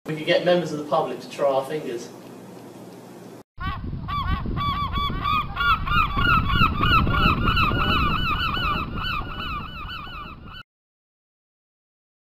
We could get members of the public to try our fingers.